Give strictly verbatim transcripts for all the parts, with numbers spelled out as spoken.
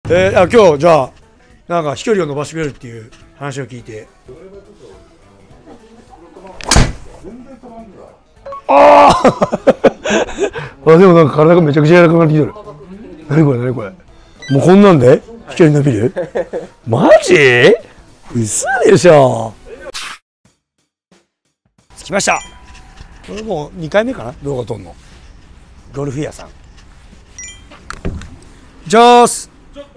えー、あ今日じゃあなんか飛距離を伸ばしてくれるっていう話を聞いて、ああでもなんか体がめちゃくちゃ柔らかくなってきてる。何これ何これ、もうこんなんで飛距離伸びるマジ嘘でしょ。着きました。これもうにかいめかな、動画撮るの。ゴルフ屋さんジョース。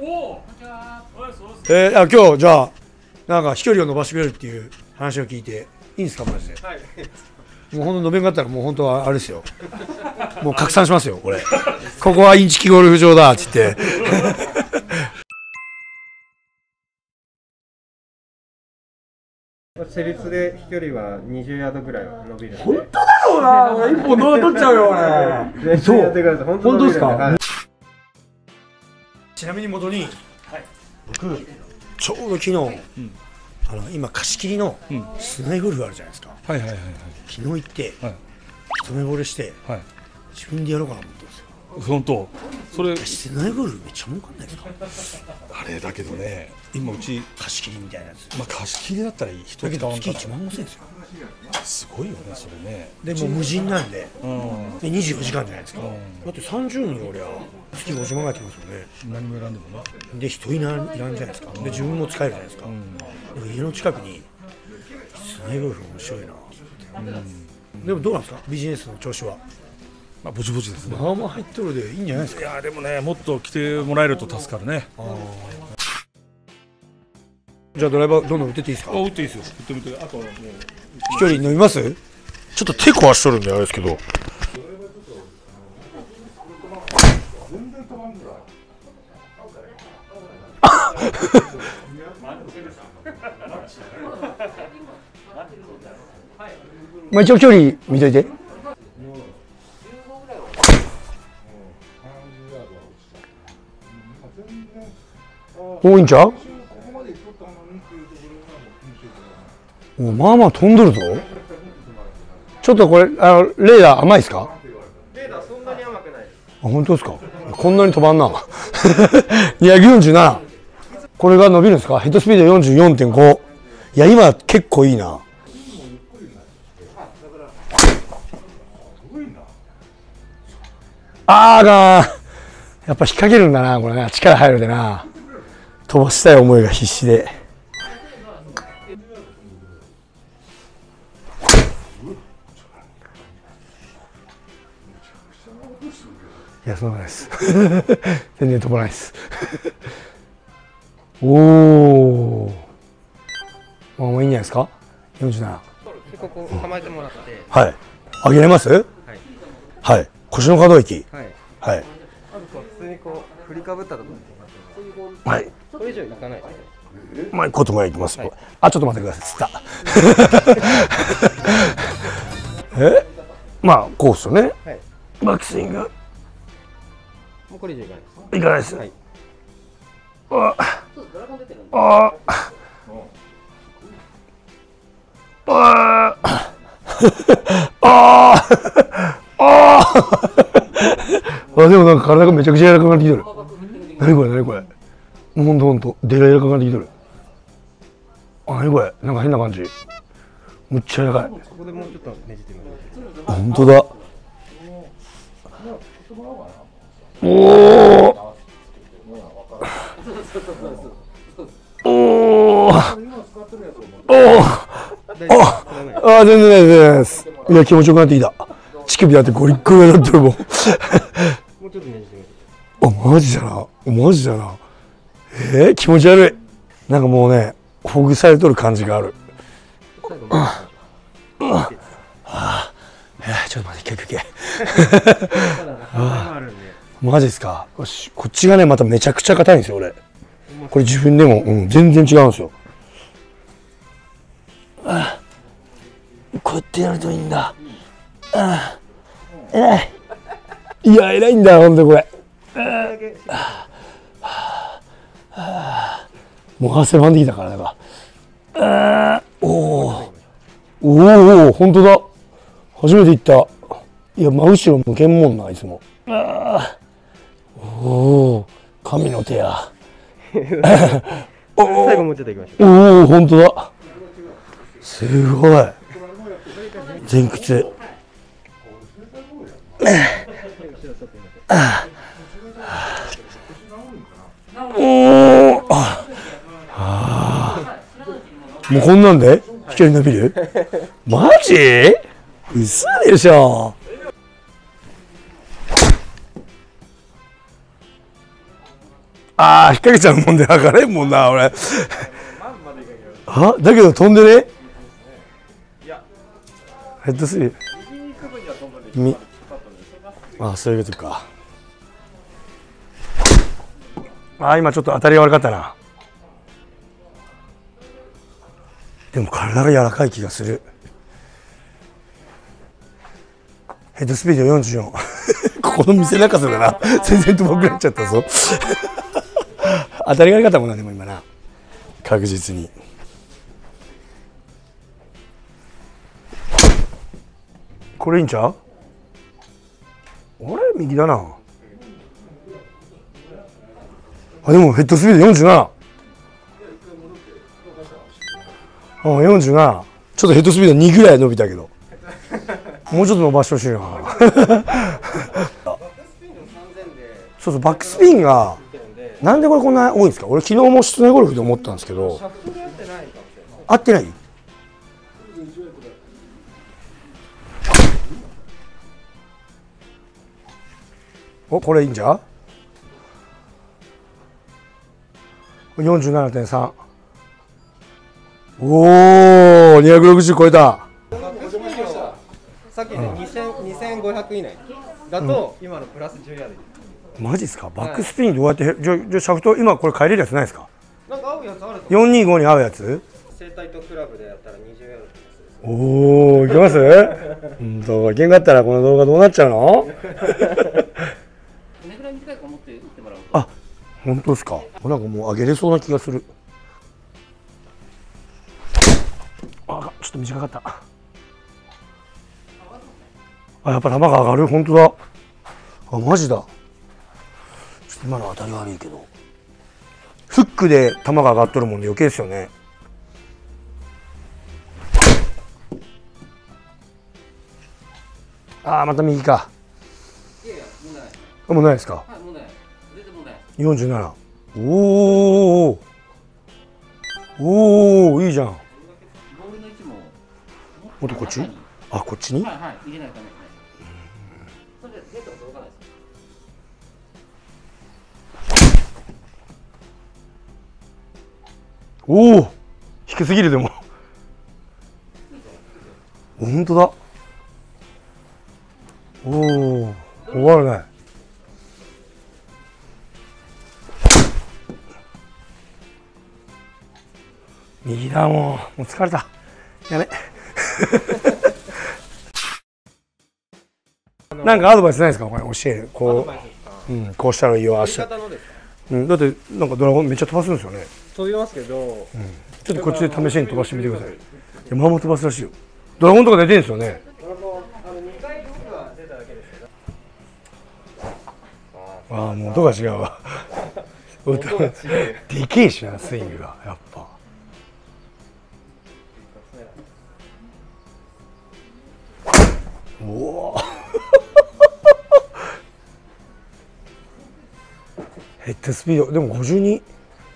えー、あ今日じゃあなんか飛距離を伸ばしてくれるっていう話を聞いていいんですかマジで。はい、もうほんと伸びんかったらもう本当はあれですよ、もう拡散しますよ俺ここはインチキゴルフ場だって言って施術で飛距離はにじゅうヤードぐらいは伸びるので。 本当だろうな、俺一本動画撮っちゃうよ俺。そう、本当ですか。ちなみに元に、はい、僕ちょうど昨日、うん、あの今貸し切りの室内ゴルフあるじゃないですか。はいはいはいはい。昨日行って、はい、一目惚れして、はい、自分でやろうかなと思ってますよ。 本当。それ室内ゴルフめっちゃ儲かんないですか。 あれだけどね、今うち貸し切りみたいなやつ。 まあ貸し切りだったらいい。 だけど月いちまんごせんですよ。 すごいよねそれね。 でも無人なんで、うん、でにじゅうよじかんじゃないですか。うん、だってさんじゅうにんおりゃ月ごじゅうまんぐらいってますよね。 何も選んでもね。 で人いらんいらんじゃないですか。で自分も使えるじゃないですか。うん、で家の近くに室内ゴルフ面白いなって。うん、でもどうなんですかビジネスの調子は。 まあぼちぼちですね。 まあまあ入っとるでいいんじゃないですか。 いやでもね、もっと来てもらえると助かるね。あじゃあドライバーどんどん打ってっていいですか。 あ打っていいですよ。打ってみて。あとはもう飛距離伸びます。ちょっと手壊しとるんであれですけど。まあ一応距離見といて。多いんちゃう。おまあまあ飛んどるぞ。ちょっとこれあのレーダー甘いですか。 レーダーそんなに甘くないです。 あ本当ですか。こんなに飛ばんなにひゃくよんじゅうなな。これが伸びるんですか。ヘッドスピード よんじゅうよんてんご。いや今結構いいな。あーがーやっぱ引っ掛けるんだなこれな。力入るでな。飛ばしたい思いが必死で。いやそんなことないです全然飛ばないですおおまあもういいんじゃないですか。よんじゅうなな。 ここ構えてもらって、 はい、上げれます。はい、はい、腰の可動域。はい、はい、あと普通にこう振りかぶったところ。 はい、 それ以上いかないです。 まあ行こうともいきます、はい、あちょっと待ってくださいつったえまあこうっすよね、はい、バックスイングもうこれ以上いかないです。 いかないです、はい、ああああああでもなんか体がめちゃくちゃ柔らかくなってきてる。何これ何これ、ほんとほんとでかい柔らかくなってきてる。あ何これなんか変な感じ。むっちゃ柔らかい。 ここでもうちょっとねじってみる。 ほんとだ。おおおおああ全然ないです。いや気持ちよくなってきた。乳首だってゴリッゴリになってるもん。もうちょっとねじってみる。あマジだなマジだな。えー、気持ち悪い。なんかもうねほぐされとる感じがある。ああちょっと待ってけけけマジですか。よしこっちがねまためちゃくちゃ硬いんですよ俺。これ自分でも、うん、全然違うんですよ。ああこうやってやるといいんだ。ああ偉い。いや偉いんだほんとこれ。ああもう汗ばんできたからなんか。ああおおおおほんとだ初めて行った。いや真後ろ向けんもんないつも。ああおお神の手や。 最後もうちょっといきましょう。 おお、本当だ。すごい。前屈。おお。あ。もうこんなんで飛距離伸びる？マジ？嘘でしょ。ああ、引っ掛けちゃうもんで上がれんもんな、俺。あ、だけど飛んでね。ヘッドスリー。み。あ、そういうことか。あ、今ちょっと当たりが悪かったな。でも体が柔らかい気がする。ヘッドスピードよんじゅうよん。ここの店中洲だな。全然遠くなっちゃったぞ。当たりが悪かったもんな、でも今な。確実に。これいいんちゃう？あれ右だな。あ、でもヘッドスピードよんじゅうなな。あ、よんじゅうなな。ちょっとヘッドスピードにぐらい伸びたけど。もうちょっと伸ばしてほしいな。そうそう、バックスピンがなんでこれこんな多いんですか？俺昨日も室内ゴルフで思ったんですけど。合ってない？お、これいいんじゃ？ よんじゅうななてんさん。おお、にひゃくろくじゅう超えた。 さっきね、にせんごひゃく以内だと、今のプラスじゅうヤード。 マジですか？バックスピンどうやって、じゃ、じゃシャフト今これ変えれるやつないですか？ なんか合うやつあると。 よんにーごに合うやつ？ 整体とクラブでやったらにじゅうヤードです。 おお、いけます？うんと、いけんかったらこの動画どうなっちゃうの？あ、本当ですか？なんかもう上げれそうな気がする。あ、ちょっと短かった。あ、やっぱ球が上がる。本当だ。あ、マジだ。ちょっと今の当たり悪いけど。フックで球が上がっとるもんで余計ですよね。ああ、また右か。いやいや、問題ない。あ、もうないですか。はい、問題ない。全然問題ない。よんじゅうなな。おお。おお、いいじゃん。ボールの位置も。もっとこっち？あ、こっちに？はいはい、入れないとダメですね。それでゲートが届かないです。おお、低すぎるでも。本当だ。おお、終わるね。右だ、もう、もう疲れた。やめ。なんかアドバイスないですか？これ教える。こう、うん、こうしたらいいよ。足。うん、だってなんかドラゴンめっちゃ飛ばすんですよね。 飛びますけど、うん、 ちょっとこっちで試しに飛ばしてみてください。いや、まあまあ飛ばすらしいよ。ドラゴンとか出てるんですよね。ああ、もう音が違うわ。音がでけえしな、スイングがやっぱ。おお。ヘッドスピードでもごじゅうに。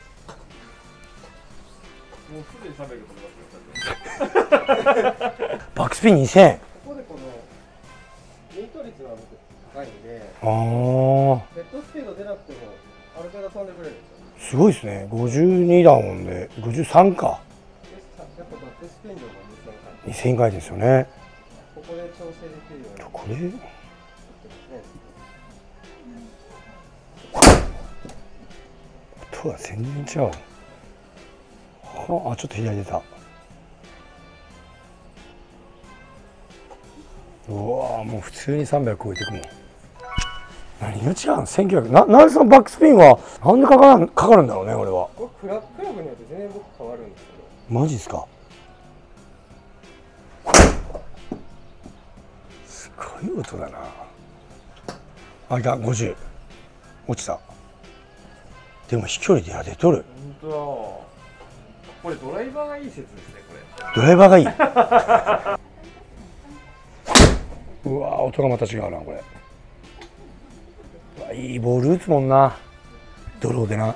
もうすでにさんびゃく飛びますよ。バックスピンにせん。ここでこのミート率が高いんで。ああ。ヘッドスピード出なくてもある程度飛んでくれるんですよ。すごいですね。ごじゅうにだもんで、ごじゅうさんか。やっぱバックスピン量がにせんかい。にせんかいですよね。ここで調整できるように。これ。音は全然違う。はあ、ちょっと左出た。うわ、もう普通にさんびゃく超えていくもん。何が違うの？せんきゅうひゃく。な、なんでそのバックスピンはなんでかかる、かかるんだろうね、俺は。これクラ、クラブによって全然僕変わるんですけど。マジっすか。すごい音だな。あ、いた、ごじゅう。落ちた。 でも飛距離で当てとる。 本当だ。これドライバーがいい説ですねこれ。 ドライバーがいいうわー音がまた違うなこれ。うわいいボール打つもんなドローでな。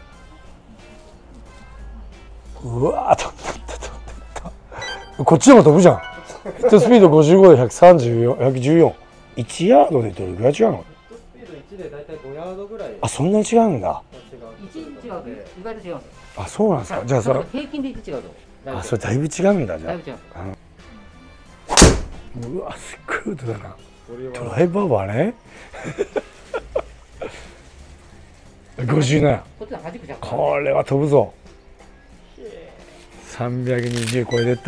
うわー飛んでった飛んでったこっちでも飛ぶじゃん。ヒットスピードごじゅうごでひゃくさんじゅうよん、ひゃくじゅうよん。いちヤードでどれぐらい違うの？ ヒットスピードいちでだいたいごヤードぐらい。 あそんなに違うんだ。 いち違う、意外と違うんですよ。 あそうなんですか。じゃあそれ平均でいち違うと。 あそれだいぶ違うんだじゃあ。 だいぶ違う。 うわすっごい音だな。 これはドライバーはねごじゅうなな。 こっちの端っこじゃん。 これは飛ぶぞ。さんびゃくにじゅう超えてった。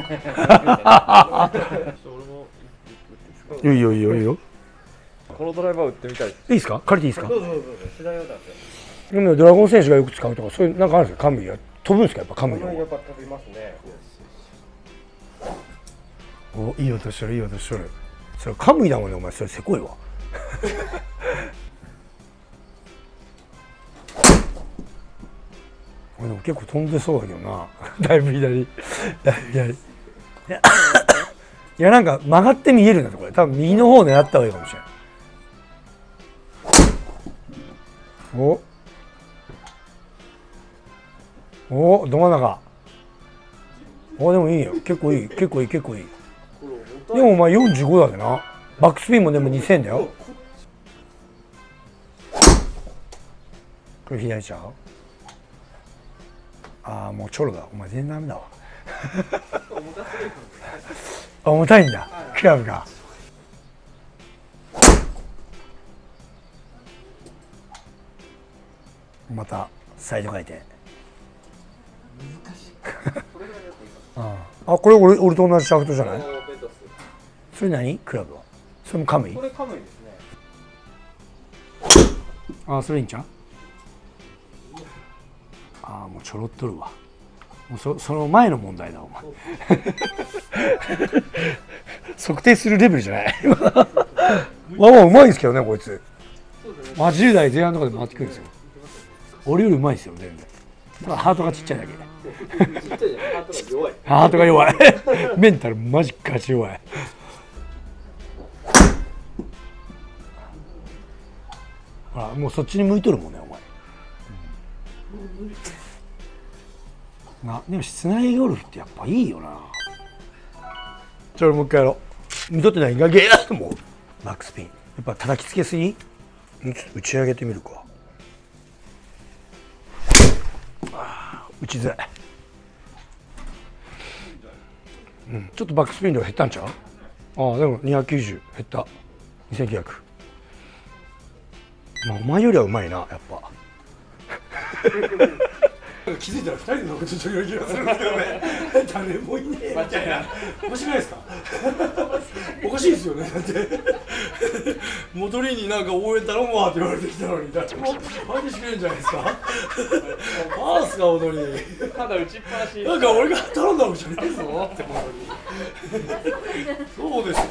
いいよいいよいいよ。 このドライバー打ってみたいです。 いいですか？借りていいですか？ どうぞどうぞ。次第用なんですよ。 でもドラゴン選手がよく使うとかそういうなんかあるんですか？カムイは飛ぶんですか？やっぱカムイは。 このやっぱ飛びますね。 おいい音してるいい音してる。それカムイだもんねお前それせこいわ。でも結構飛んでそうだけどな。だいぶ左だいぶ左。いやいやなんか曲がって見えるんだとこれ多分右の方を狙った方がいいかもしれない。おおど真ん中。おでもいいよ結構いい結構いい結構いい。でもお前よんじゅうごだでな。バックスピンもでもにせんだよ。これ左ちゃう？ああもうチョロだお前全然ダメだわ。あ重たいんだクラブが。またサイド回転。ああこれ俺俺と同じシャフトじゃない？それ何クラブは？それもカムイ？ これカムイですね。 ああそれいいんちゃう？ああもうちょろっとるわ。もう そ, その前の問題だお前。測定するレベルじゃない。まあまあうまいですけどねこいつ。まあじゅう代前半とかで回ってくるんですよ。俺よりうまいですよ全然。ただハートがちっちゃいだけで。 ちっちゃいじゃん。ハートが弱い。 ハートが弱い。メンタルマジガチ弱い。ほらもうそっちに向いとるもんねお前。うん、なでも室内ゴルフってやっぱいいよな。じゃあもう一回やろう。見とってないがゲーッともうバックスピンやっぱ叩きつけすぎ。打ち上げてみるか。打ちづらい。うん、ちょっとバックスピン量減ったんちゃう？ああでもにひゃくきゅうじゅう減った。にせんきゅうひゃく。まあお前よりはうまいなやっぱ。気づいたらふたりでなんかちょっとより気がするんですけどね。誰もいねえみたいな。おかしくないですか？おかしいですよねだって。戻りになんか応援頼むわって言われてきたのに、誰も相手してくれるんじゃないですか？パースか踊り。 ただ打ちっぱなし。 なんか俺が頼んだわけじゃないぞって本当に。そうですよ。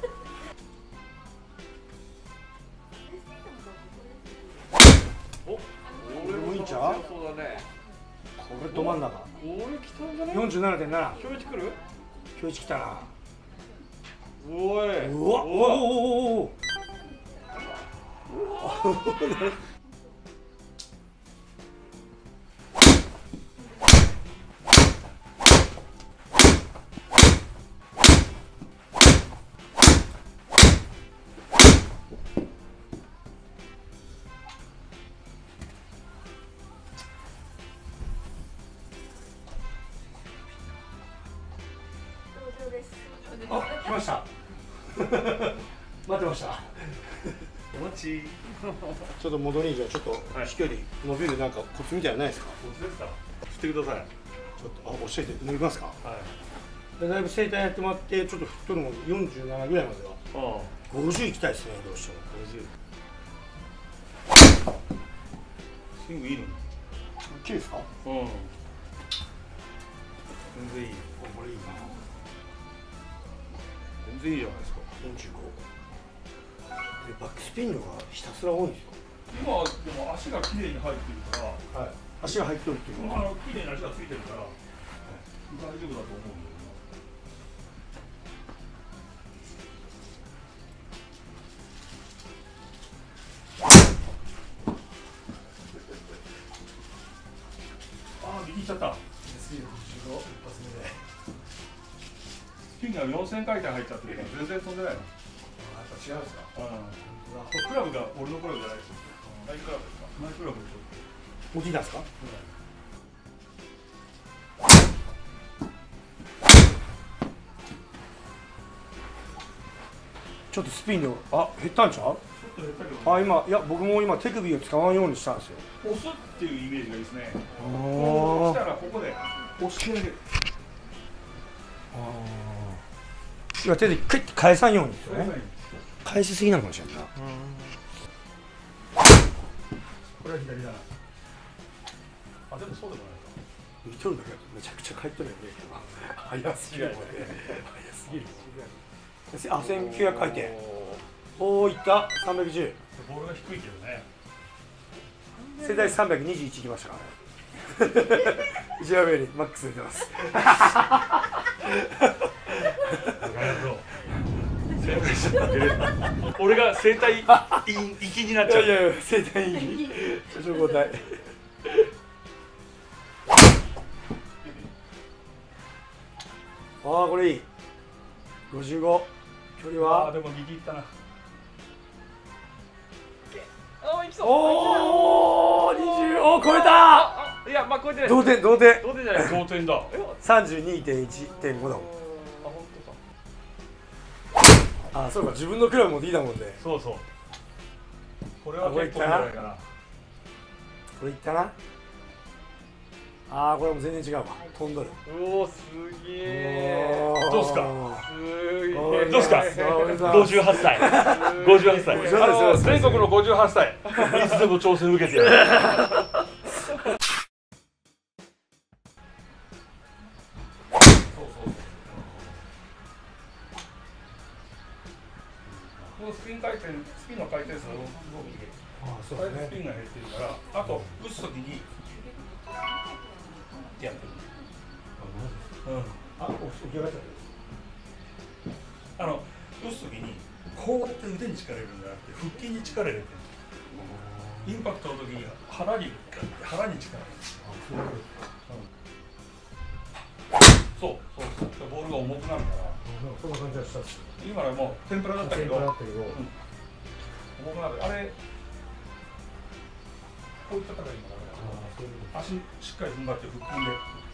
お、俺もいいんちゃう？ そうだね。 これど真ん中。 俺来たんじゃない？ よんじゅうななてんなな。 今日一来る？ 今日一来たな。 おい。 うわ、おおおおお。あ、来ました。待ってました。 お待ち。 ちょっと戻りにじゃあちょっと飛距離伸びるなんかコツみたいなのないですか？ コツですか？振ってください。 ちょっとあ教えて伸びますか？ はい。 でだいぶ整体やってもらってちょっと振っとるもんよんじゅうななぐらいまではああ。 ごじゅういきたいですねどうしても。 ごじゅう。スイングいいの？ きれいですか？ うん。全然いい。 これいいな。 全然いいじゃないですか。 よんじゅうご。でバックスピン量がひたすら多いんですよ。 今はでも足が綺麗に入ってるから、 はい、足が入ってるっていうのはあの綺麗に足がついてるから、はい、大丈夫だと思うんだよな。ああ、右行っちゃった。スピンがよんせん回転入っちゃってるから全然飛んでないの。 やっぱ違うんですか。 うん。クラブが俺のクラブじゃないですよ。ナイクラブですか。ナイクラブでしょ。 持ってきたんですか。ちょっとスピンのあ減ったんちゃう。 ちょっと減ったけど、ね。 あ今いや僕も今手首を使わんようにしたんですよ。 押すっていうイメージがいいですね。 お押したらここで押してあげる。 いや手でクイッて返さんようにですよね。返しすぎなのかもしれないな。 これは左だな。あ、でもそうでもないか。 見とるだけだとめちゃくちゃ返っとるよね。早すぎる。早すぎる。あ、せんきゅうひゃく回転。おお、いった。さんびゃくじゅう。 ボールが低いけどね。 世代さんびゃくにじゅういちいきましたからね。一番上にマックス出てます。 俺が生体域になっちゃう。 いやいや、生体域。少々交代。ああ、これいい。ごじゅうご。距離は。 あ、でも右行ったな。 あ、いきそう。 おお、にじゅう、お、超えた。 いや、まあ、超えてない。 同点、同点。 同点じゃない。 同点だ。 三十二点一点五だもん。 あ、本当か。 あ、そうか、自分のクラブ持ってきたもんね。 そうそう。これは結構いいんじゃないかな。 これいったな。ああ、これも全然違うわ。飛んどる。 おお、すげえ。 どうすか。 すげえ。 どうすか。五十八歳。五十八歳。あの全国の五十八歳。いつでも挑戦受けてやる。このスピン回転、スピンの回転数を動くで、スピンが減ってるから、あと打つときにやってる。うん。 あ、起き上がっちゃった。 あの打つときにこうやって腕に力入れるんじゃなくて腹筋に力入れてる。インパクトのときに腹に腹に力入れる。そうそうそう。ボールが重くなるから。 そんな感じはしたっす。 今のはもう天ぷらだったけど、 天ぷらだったけど、 重くなる。あれこういった形にもダメだ。足しっかり踏ん張って腹筋で。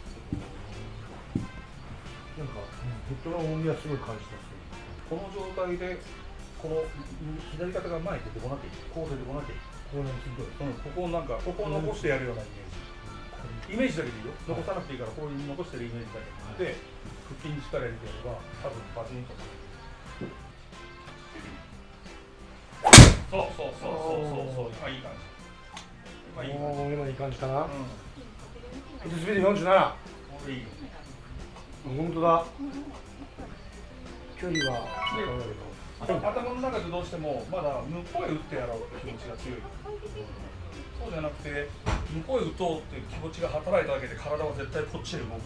なんかヘッドの重みはすごい感じたっす。 この状態でこの左肩が前に出てこなきゃいい。こう出てこなきゃいい。 こういうのすごい。 うん、ここをなんかここを残してやるようなイメージ。イメージだけでいいよ。残さなくていいからこういう残してるイメージだけで、腹筋に力入れてやれば多分バチンと。そうそうそうそうそうそう。今いい感じ。今いい感じ。 今いい感じかな。 うん。 スピードよんじゅうなな。 これいいよ。 本当だ。距離は。 頭の中でどうしてもまだ向こうへ打ってやろうって気持ちが強い。そうじゃなくて向こうへ打とうっていう気持ちが働いただけで体は絶対こっちへ動く。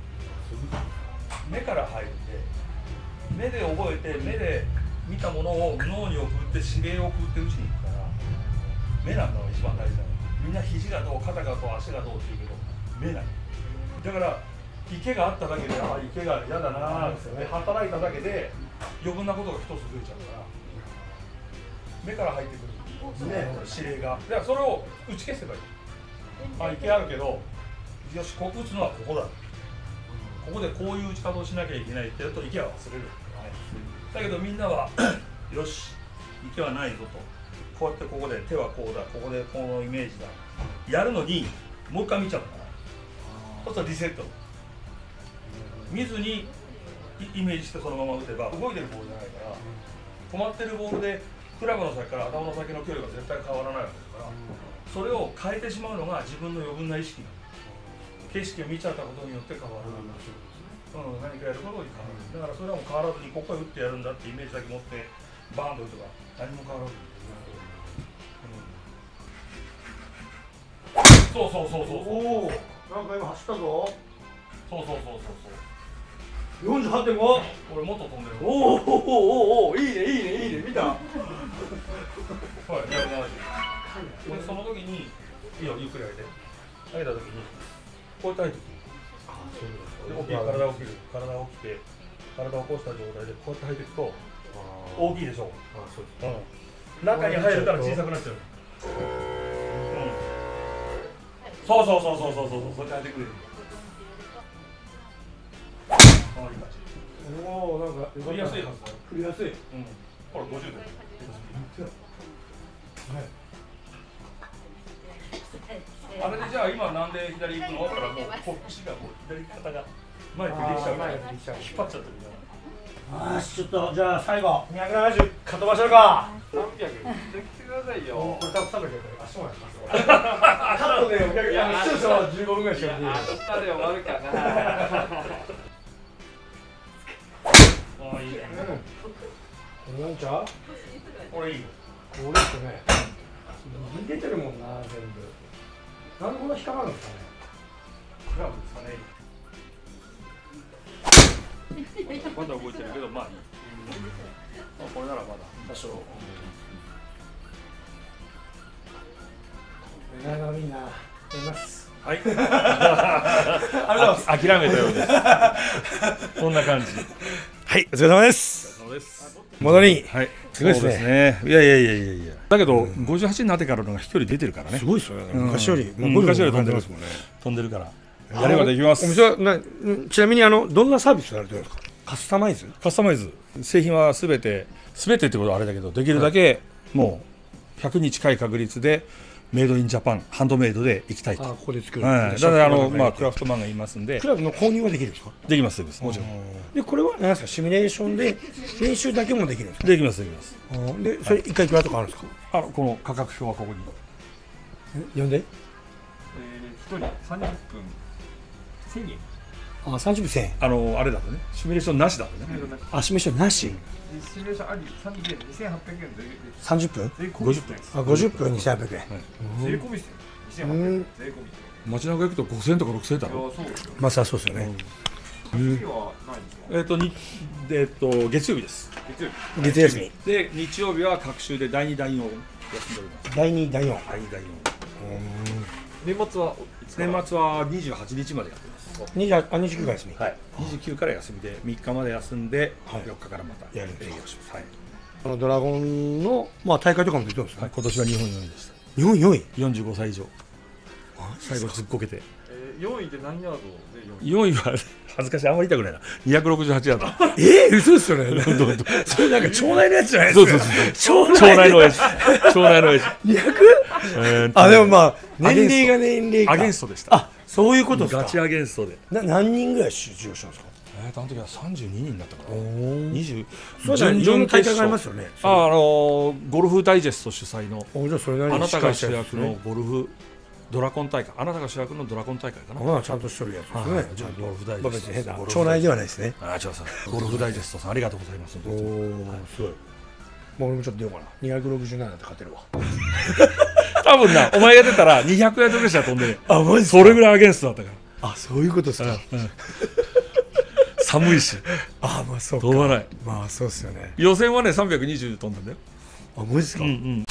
目から入って目で覚えて目で見たものを脳に送って指令を送って打ちに行くから目なんだが一番大事なの。みんな肘がどう肩がどう足がどうって言うけど目なんだ。だから池があっただけでああ池が嫌だなって働いただけで余分なことが一つ増えちゃうから目から入ってくる、ね、指令がだからそれを打ち消せばいい。あ、池あるけどよしここ打つのはここだ、ここでこういう打ち方をしなきゃいけないってやると池は忘れる、だけどみんなはよし池はないぞとこうやってここで手はこうだここでこのイメージだやるのにもう一回見ちゃうからそうするとリセット見ずにイメージしてそのまま打てば動いてるボールじゃないから止まってるボールでクラブの先から頭の先の距離が絶対変わらないわけだからそれを変えてしまうのが自分の余分な意識なの。景色を見ちゃったことによって変わる、うん、何かやることに変わる。だからそれはもう変わらずにここへ打ってやるんだってイメージだけ持ってバーンと打てば何も変わらず、 そうそうそうそうそうおお、なんか今走ったぞ。 そうそうそうそう四十八点五。 俺もっと飛んでる。 おおおおおお、いいねいいねいいね、見た。 はい、にひゃくななじゅう。でその時にいいよ、ゆっくり上げて上げた時にこうやって入ってくる。で、大きい体を起きる、体を起きて体を起こした状態でこうやって入っていくと大きいでしょう。 あ、そうです。 うん、中に入るから小さくなっちゃう。うん、そうそうそうそうそうそうそう、そうやって入ってくれる。あ、いい感じ。 おお、なんか振りやすいはずだよ。 振りやすい。 うん。ほら、ごじゅうで。あれでじゃあ今なんで左行くの？だからもうこっちがもう左肩が前に出てきちゃうから、引っ張っちゃってるから。 あーし、ちょっとじゃあ最後にひゃくななじゅうかっ飛ばしちゃうか。 さんびゃくじゃあ来てくださいよ。 これ多分さんびゃくやから足もやります。カットでお客さん視聴者はじゅうごふんぐらいしか見えない。 明日で終わるかな。 ああ、いいね。 うん。なんちゃう？ これいいよ。 これってね、出てるもんな、全部。なんでこんな引っかかるんですかね。 クラブですかね。まだ動いてるけど、まあいい。まあこれならまだ多少。 願いのみんな、やります。 はい。あ、諦めたようです。こんな感じ。 はい、お疲れ様です。 そうです。 戻り。 はい。 すごいですね。 いやいやいやいやいや。だけどごじゅうはちになってからのが飛距離出てるからね。 すごいですよね。昔より、 昔より飛んでますもんね。 飛んでるから。やればできます。 お店はな、ちなみにあのどんなサービスされてるんですか。カスタマイズ。 カスタマイズ。製品はすべてすべてってことはあれだけど、できるだけもうひゃくに近い確率でメイドインジャパン、ハンドメイドでいきたいと。 あ、ここで作る。 はい。だからあのまあクラフトマンがいますんで。 クラブの購入はできるんですか。 できますできます。もちろん。 でこれは何ですか、シミュレーションで練習だけもできるんですか。 できますできます。 でそれ一回いくらとかあるんですか。 あのこの価格表はここに。 呼んで。 えー、一人三十分千円。 あ、三十分千円。 あのあれだとね、シミュレーションなしだとね。 あ、シミュレーションなし。 シミュレーションあり三人で二千八百円で。 三十分。 税込みごじゅっぷん。 あ、五十分二千八百円。 税込みですよ。二千八百円税込み。 街中行くとごせんとかろくせんだろ。 いや、そうですよ。 まあ、そうですよね。 次はないんですか。 えっとにえっと月曜日です。 月曜日。 月休み。 で日曜日は各週でだいにだいよん休んでおります。 だいにだいよん。 だいにだいよん。 年末は年末はにじゅうはちにちまでやってます。 二十、あ、二十九が休み。 はい。にじゅうくから休みでみっかまで休んではいよっかからまた営やる業します。はい。 あのドラゴンの、まあ、大会とかも出てるんですか。 はい、今年は日本よんいでした。 日本よんい。 よんじゅうごさい以上。最後ずっこけて。 えー、四位で何ヤードで四位。 よんいは恥ずかしい、あんまり言いたくないな。にひゃくろくじゅうはちヤード。 ええー、嘘ですよね。 どうどうそれなんか町内のやつじゃないですか。 そうそうそう。 町町内の親父。町内の親父。 二百。 えーあ、でもまあ年齢が年齢か。 アゲンストでした。 あ、そういうことですか。 ガチアゲンストで。 な、何人ぐらい出場したんですか。 えー、あの時はさんじゅうににんだったかな。 おお。 にじゅう。 そうじゃいろんな大会がありますよね。 あ、あのー、ゴルフダイジェスト主催の。 お、じゃあそれなりにあなたが主しっかり役のゴルフドラコン大会。あなたが主役のドラコン大会かな。 ああ、ちゃんとしとるやつですね。 じゃあゴルフダイジェスト。 まあ別に変な町内ではないですね。 ああ、違うさ。ゴルフダイジェストさんありがとうございます。 おお、すごい。もう俺もちょっと出ようかな。二百六十七で勝てるわ。 多分な、お前が出たらにひゃくヤードぐらいしか飛んでね。 あ、マジそれぐらいアゲンストだったかあ、そういうことですか。 ら。寒いし。 あ、まあそうか。 飛ばない。 まあそうですよね。 予選はねさんびゃくにじゅう飛んだんだよ。 あ、マジですか。 うんうん。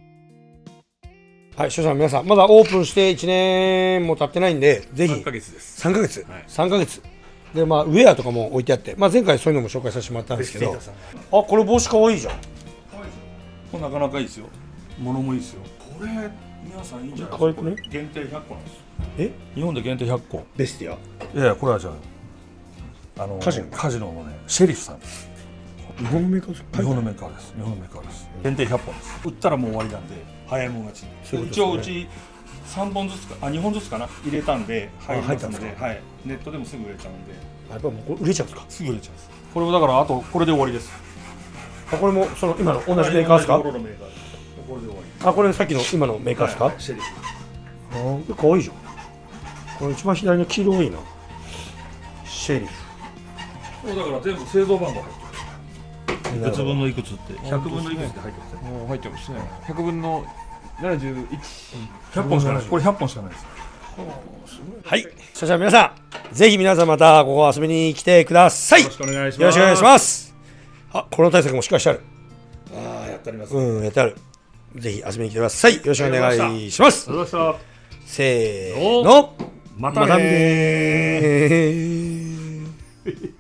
はい、視聴者の皆さん、まだオープンしていちねんも経ってないんで、ぜひさんかげつです。 さんかげつ、 はいさんかげつで、まあウェアとかも置いてあって、まあ前回そういうのも紹介させてもらったんですけど、あ、これ帽子可愛いじゃん。 これなかなかいいですよ。物もいいですよ。これ皆さんいいんじゃないですか。 可愛くね。 限定ひゃっこなんです。 え、 日本で限定ひゃっこ。 ベスティア。 いやいや、これはじゃあ、あのカジノカジノのねシェリフさんです。 日本のメーカーですか。 日本のメーカーです。日本のメーカーです。限定ひゃっぽんです。売ったらもう終わりなんで、早いもん勝ち。 そういうことですね一応うちさんぼんずつか、あにほんずつかな入れたんで入りますので、 入ったんですはい。ネットでもすぐ売れちゃうんで、 やっぱもうこれ売れちゃうんですか。 すぐ売れちゃうんです。これもだからあとこれで終わりです。 あ、これもその今の同じメーカーですか。 同じところのメーカーです。これで終わり。 あ、これさっきの今のメーカーですか。 はいシェリフ。 あー、可愛いじゃん。これ一番左の黄色いいな。シェリフ。 もうだから全部製造番号入ってる。いくつ分のいくつってひゃくぶんのいくつって入ってますね。 もう入ってますね。百分のななじゅういち、ひゃっぽんしかない。これひゃっぽんしかないです。 はい。そしたら皆さん、ぜひ皆さんまたここ遊びに来てください。よろしくお願いします。 よろしくお願いします。あ、コロナ対策もしっかりしてある。 ああ、やってあります。 うん、やってある。ぜひ遊びに来てください。よろしくお願いします。 ありがとうございました。 せーの。 またねー。